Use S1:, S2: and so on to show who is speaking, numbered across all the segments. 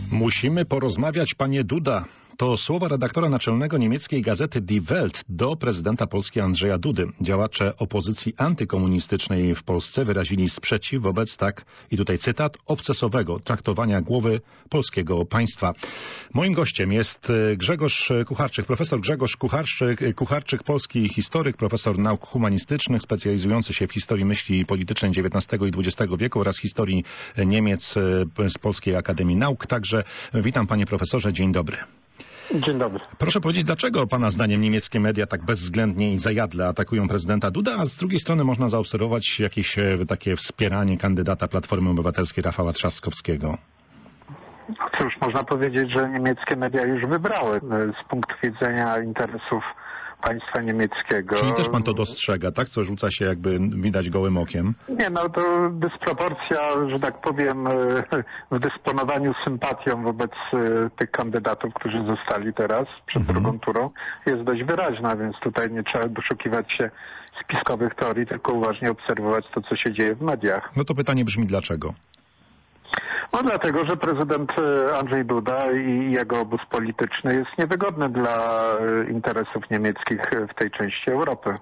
S1: Musimy porozmawiać, panie Duda. To słowa redaktora naczelnego niemieckiej gazety Die Welt do prezydenta Polski Andrzeja Dudy. Działacze opozycji antykomunistycznej w Polsce wyrazili sprzeciw wobec, i tutaj cytat, obcesowego traktowania głowy polskiego państwa. Moim gościem jest Grzegorz Kucharczyk, profesor Grzegorz Kucharczyk, polski historyk, profesor nauk humanistycznych, specjalizujący się w historii myśli politycznej XIX i XX wieku oraz historii Niemiec z Polskiej Akademii Nauk. Także witam, panie profesorze, dzień dobry.
S2: Dzień dobry.
S1: Proszę powiedzieć, dlaczego pana zdaniem niemieckie media tak bezwzględnie i zajadle atakują prezydenta Dudę, a z drugiej strony można zaobserwować jakieś takie wspieranie kandydata Platformy Obywatelskiej Rafała Trzaskowskiego?
S2: Cóż, można powiedzieć, że niemieckie media już wybrały z punktu widzenia interesów państwa niemieckiego.
S1: Czyli też pan to dostrzega, tak? Co rzuca się jakby widać gołym okiem?
S2: Nie, no to dysproporcja, że tak powiem, w dysponowaniu sympatią wobec tych kandydatów, którzy zostali teraz przed drugą turą, jest dość wyraźna, więc tutaj nie trzeba doszukiwać się spiskowych teorii, tylko uważnie obserwować to, co się dzieje w mediach.
S1: No to pytanie brzmi dlaczego?
S2: No dlatego, że prezydent Andrzej Duda i jego obóz polityczny jest niewygodny dla interesów niemieckich w tej części Europy.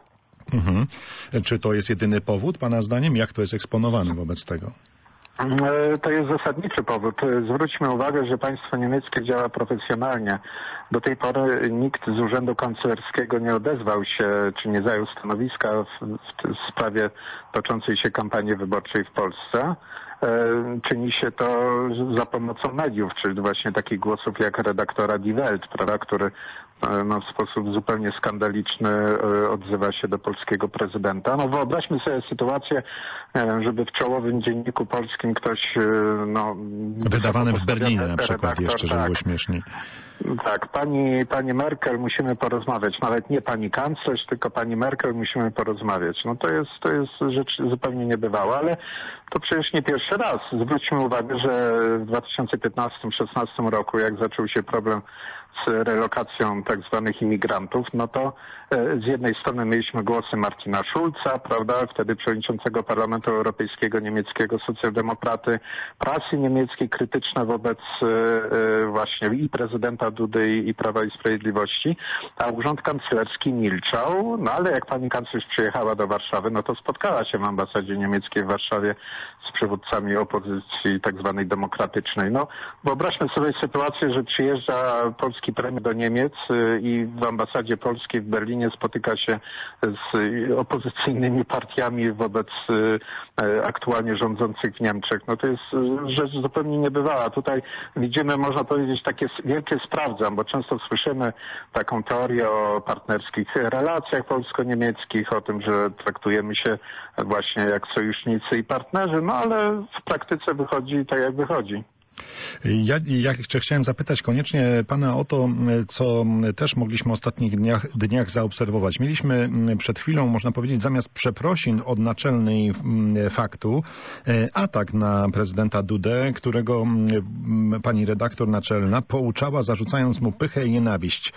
S1: Czy to jest jedyny powód, pana zdaniem? Jak to jest eksponowane wobec tego?
S2: To jest zasadniczy powód. Zwróćmy uwagę, że państwo niemieckie działa profesjonalnie. Do tej pory nikt z urzędu kanclerskiego nie odezwał się, czy nie zajął stanowiska w sprawie toczącej się kampanii wyborczej w Polsce. Czyni się to za pomocą mediów, czyli właśnie takich głosów jak redaktora Die Welt, prawda, który w sposób zupełnie skandaliczny odzywa się do polskiego prezydenta. No wyobraźmy sobie sytuację, żeby w czołowym dzienniku polskim ktoś...
S1: Wydawanym w Berlinie na przykład jeszcze, żeby było śmieszniej.
S2: Tak, pani Merkel, musimy porozmawiać. Nawet nie pani kanclerz, tylko pani Merkel, musimy porozmawiać. No to jest rzecz zupełnie niebywała, ale to przecież nie pierwszy raz. Zwróćmy uwagę, że w 2015-16 roku, jak zaczął się problem z relokacją tak zwanych imigrantów, no to z jednej strony mieliśmy głosy Martina Schulza, prawda, wtedy przewodniczącego Parlamentu Europejskiego niemieckiego, socjaldemokraty, prasy niemieckiej krytyczne wobec właśnie i prezydenta Dudy i Prawa i Sprawiedliwości, a urząd kanclerski milczał, no ale jak pani kanclerz przyjechała do Warszawy, no to spotkała się w ambasadzie niemieckiej w Warszawie z przywódcami opozycji tak zwanej demokratycznej. No wyobraźmy sobie sytuację, że przyjeżdża polski premier do Niemiec i w ambasadzie polskiej w Berlinie spotyka się z opozycyjnymi partiami wobec aktualnie rządzących w Niemczech. No to jest rzecz zupełnie niebywała. Tutaj widzimy, można powiedzieć, takie wielkie sprawdzam, bo często słyszymy taką teorię o partnerskich relacjach polsko-niemieckich, o tym, że traktujemy się właśnie jak sojusznicy i partnerzy, no ale w praktyce wychodzi tak, jak wychodzi.
S1: Ja jeszcze chciałem zapytać koniecznie pana o to, co też mogliśmy w ostatnich dniach zaobserwować. Mieliśmy przed chwilą, można powiedzieć, zamiast przeprosin od naczelnej faktu, atak na prezydenta Dudę, którego pani redaktor naczelna pouczała, zarzucając mu pychę i nienawiść.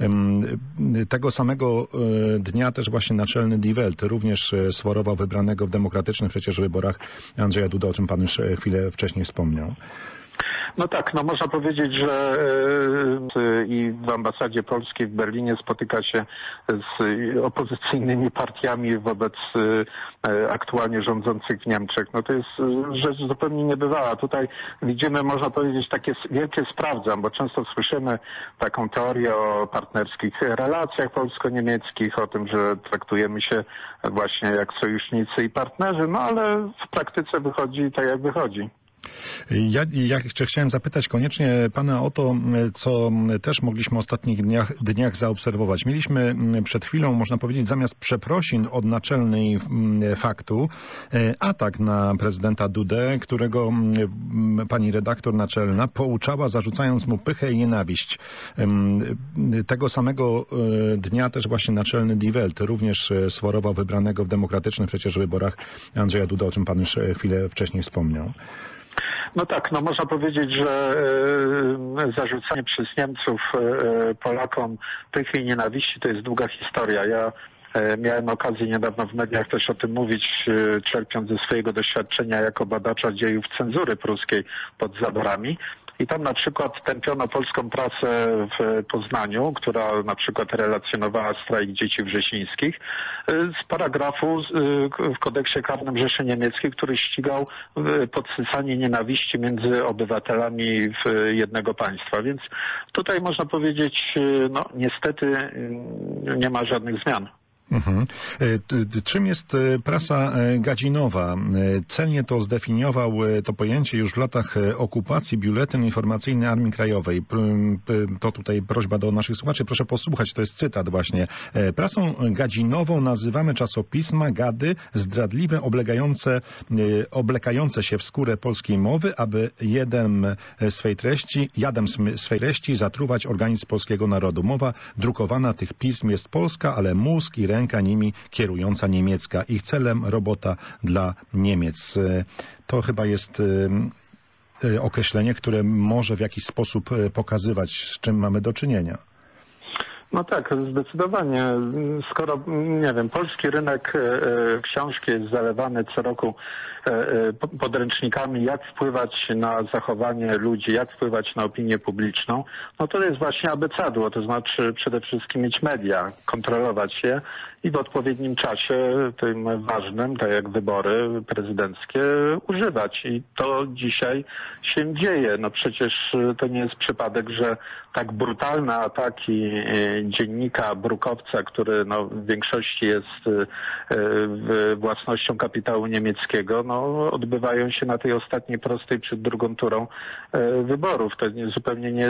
S1: Tego samego dnia też właśnie naczelny Die Welt również sforował wybranego w demokratycznych przecież wyborach Andrzeja Duda, o czym pan już chwilę wcześniej wspomniał.
S2: No tak, no można powiedzieć, że i w ambasadzie polskiej w Berlinie spotyka się z opozycyjnymi partiami wobec aktualnie rządzących w Niemczech. No to jest rzecz zupełnie niebywała. Tutaj widzimy, można powiedzieć, takie wielkie sprawdzam, bo często słyszymy taką teorię o partnerskich relacjach polsko-niemieckich, o tym, że traktujemy się właśnie jak sojusznicy i partnerzy, no ale w praktyce wychodzi tak, jak wychodzi.
S1: Ja jeszcze chciałem zapytać koniecznie pana o to, co też mogliśmy w ostatnich dniach zaobserwować. Mieliśmy przed chwilą, można powiedzieć, zamiast przeprosin od naczelnej faktu, atak na prezydenta Dudę, którego pani redaktor naczelna pouczała, zarzucając mu pychę i nienawiść. Tego samego dnia też właśnie naczelny Die Welt również sforował wybranego w demokratycznych przecież wyborach Andrzeja Duda, o czym pan już chwilę wcześniej wspomniał.
S2: No tak, no można powiedzieć, że zarzucanie przez Niemców Polakom pychy i nienawiści to jest długa historia. Ja miałem okazję niedawno w mediach też o tym mówić, czerpiąc ze swojego doświadczenia jako badacza dziejów cenzury pruskiej pod zaborami. i tam na przykład tępiono polską prasę w Poznaniu, która na przykład relacjonowała strajk dzieci wrzesińskich, z paragrafu w kodeksie karnym Rzeszy Niemieckiej, który ścigał podsycanie nienawiści między obywatelami jednego państwa. Więc tutaj można powiedzieć, no niestety nie ma żadnych zmian.
S1: Czym jest prasa gadzinowa? Celnie to zdefiniował to pojęcie już w latach okupacji Biuletyn Informacyjny Armii Krajowej. To tutaj prośba do naszych słuchaczy. Proszę posłuchać, to jest cytat właśnie. Prasą gadzinową nazywamy czasopisma, gady, zdradliwe, oblekające się w skórę polskiej mowy, aby jadem swej treści zatruwać organizm polskiego narodu. Mowa drukowana tych pism jest polska, ale mózg i ręka nimi kierująca niemiecka. Ich celem robota dla Niemiec. To chyba jest określenie, które może w jakiś sposób pokazywać, z czym mamy do czynienia.
S2: No tak, zdecydowanie. Skoro, nie wiem, polski rynek książki jest zalewany co roku podręcznikami, jak wpływać na zachowanie ludzi, jak wpływać na opinię publiczną, no to jest właśnie abecadło, to znaczy przede wszystkim mieć media, kontrolować je i w odpowiednim czasie, tym ważnym, tak jak wybory prezydenckie, używać. I to dzisiaj się dzieje. No przecież to nie jest przypadek, że tak brutalne ataki dziennika Brukowca, który no, w większości jest własnością kapitału niemieckiego, no, odbywają się na tej ostatniej prostej przed drugą turą wyborów. To zupełnie nie,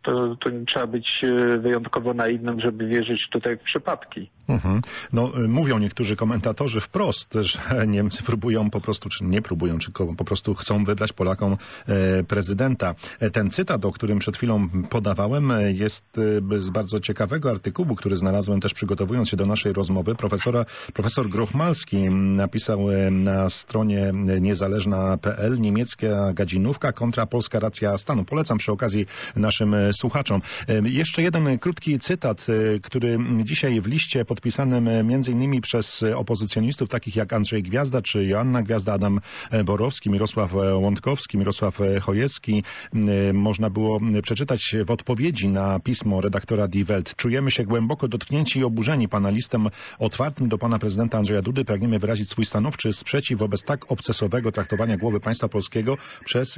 S2: to nie trzeba być wyjątkowo naiwnym, żeby wierzyć tutaj w przypadki.
S1: No, mówią niektórzy komentatorzy wprost, że Niemcy próbują po prostu, czy nie próbują, czy po prostu chcą wybrać Polakom prezydenta. Ten cytat, o którym przed chwilą podawałem, jest z bardzo ciekawego artykułu, który znalazłem też przygotowując się do naszej rozmowy. Profesor Grochmalski napisał na stronie niezależna.pl niemiecka gadzinówka kontra polska racja stanu. Polecam przy okazji naszym słuchaczom. Jeszcze jeden krótki cytat, który dzisiaj w liście podpisanym m.in. przez opozycjonistów takich jak Andrzej Gwiazda czy Joanna Gwiazda, Adam Borowski, Mirosław Łątkowski, Mirosław Chojecki można było przeczytać w odpowiedzi na pismo redaktora Die Welt. Czujemy się głęboko dotknięci i oburzeni pana listem otwartym do pana prezydenta Andrzeja Dudy. Pragniemy wyrazić swój stanowczy sprzeciw wobec tak obcesowego traktowania głowy państwa polskiego przez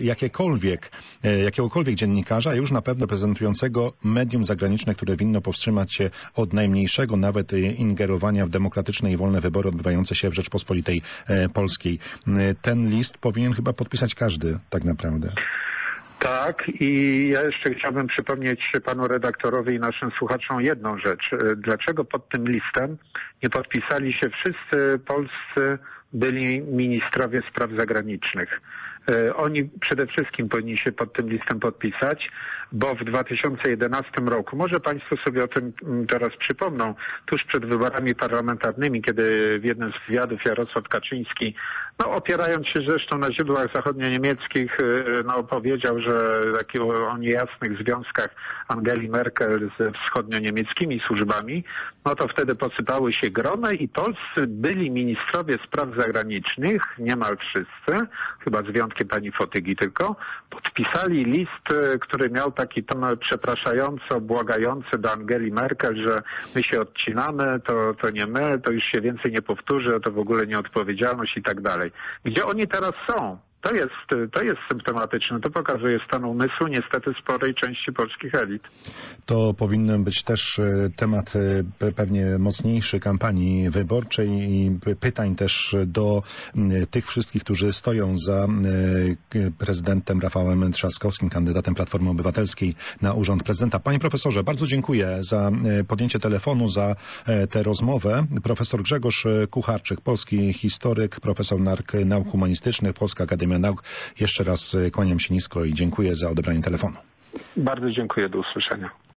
S1: jakiegokolwiek dziennikarza, już na pewno prezentującego medium zagraniczne, które winno powstrzymać się od najmniejszego nawet ingerowania w demokratyczne i wolne wybory odbywające się w Rzeczpospolitej Polskiej. Ten list powinien chyba podpisać każdy tak naprawdę.
S2: Tak, i ja jeszcze chciałbym przypomnieć panu redaktorowi i naszym słuchaczom jedną rzecz. Dlaczego pod tym listem nie podpisali się wszyscy polscy byli ministrowie spraw zagranicznych? Oni przede wszystkim powinni się pod tym listem podpisać, bo w 2011 roku, może państwo sobie o tym teraz przypomną, tuż przed wyborami parlamentarnymi, kiedy w jednym z wywiadów Jarosław Kaczyński, no opierając się zresztą na źródłach zachodnio-niemieckich, no powiedział, że o niejasnych związkach Angeli Merkel ze wschodnio-niemieckimi służbami, no to wtedy posypały się grome i polscy byli ministrowie spraw zagranicznych, niemal wszyscy, chyba z wyjątkiem pani Fotygi tylko, podpisali list, który miał taki ton przepraszająco, błagający do Angeli Merkel, że my się odcinamy, to nie my, to już się więcej nie powtórzy, to w ogóle nieodpowiedzialność i tak dalej. Gdzie oni teraz są? To jest symptomatyczne. To pokazuje stan umysłu niestety sporej części polskich elit.
S1: To powinien być też temat pewnie mocniejszy kampanii wyborczej i pytań też do tych wszystkich, którzy stoją za prezydentem Rafałem Trzaskowskim, kandydatem Platformy Obywatelskiej na urząd prezydenta. Panie profesorze, bardzo dziękuję za podjęcie telefonu, za tę rozmowę. Profesor Grzegorz Kucharczyk, polski historyk, profesor nauk humanistycznych, Polska Akademia Nauk. Jeszcze raz kłaniam się nisko i dziękuję za odebranie telefonu.
S2: Bardzo dziękuję, do usłyszenia.